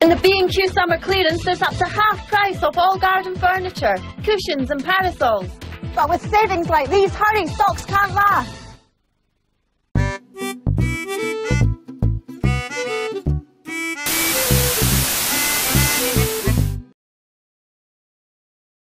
In the B&Q summer clearance, there's up to half price off all garden furniture, cushions and parasols. But with savings like these, hurry, stocks can't last.